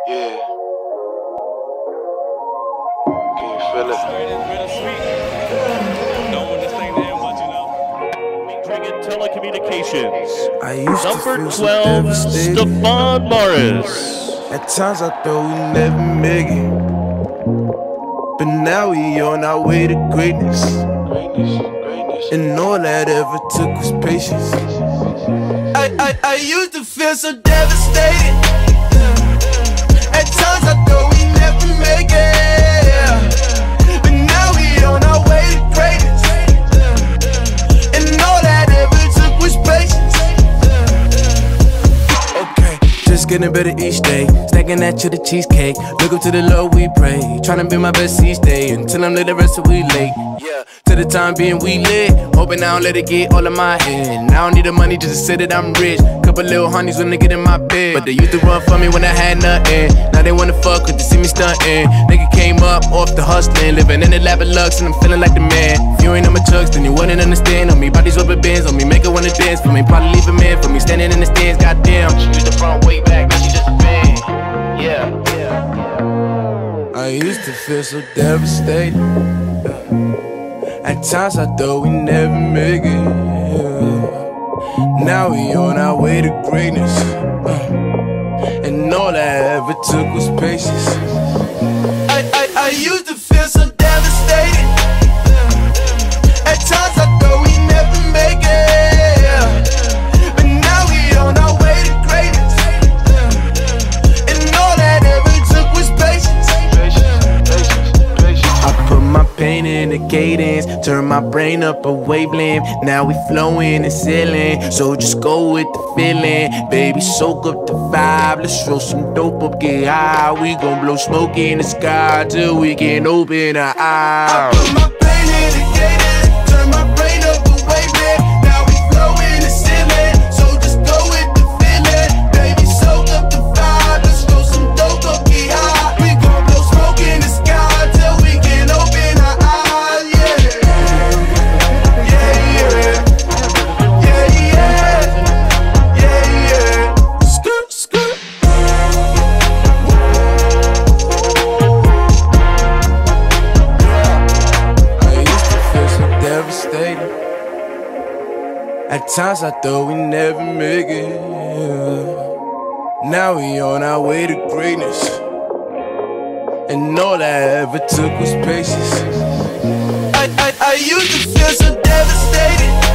Yeah. Can you feel it? Drinking telecommunications. I used Number to feel 12, so devastated. Stephon Morris. At times I thought we never make it, but now we on our way to greatness. And all that ever took was patience. I used to feel so devastated. At times I thought we never make it, but now we on our way to greatness. And all that ever took was patience. Okay, just getting better each day. Stacking that to the cheesecake. Look up to the Lord we pray. Tryna be my best each day until I'm late the rest of we late. Yeah, to the time being we lit. Hoping I don't let it get all of my head. I don't need the money just to say that I'm rich. Couple little honeys when they get in my bed, but they used to run for me when I had nothing. Now they wanna fuck cause they see me stunting. Nigga came up off the hustling, living in the lap of lux and I'm feeling like the man. If you ain't on my chucks then you wouldn't understand. On me, bodies rubber bands on me, make her wanna dance for me. Probably leave a man for me, standing in the stands, goddamn. She used the front way back, now she just a fan. Yeah. I used to feel so devastated. At times I thought we never make it. Now we on our way to greatness. And all I ever took was patience. I used to feel so devastated. At times I thought we never make it, but now we on our way to greatness. And all that ever took was patience. I put my pain in the cadence, turn my brain up a wavelength. Now we flowing and sailing, so just go with the feeling. Baby, soak up the vibe, let's roll some dope up, get high. We gon' blow smoke in the sky till we can open our eyes. I put my pain in the cadence, turn my brain up a wavelength. Now we flowing and sailing, so just go with the feeling. Baby, soak up the vibe, let's roll some dope up, get high. We gon' blow smoke in the sky till we can open our eyes. Devastated. At times I thought we never make it. Now we on our way to greatness. And all I ever took was patience. I used to feel so devastated.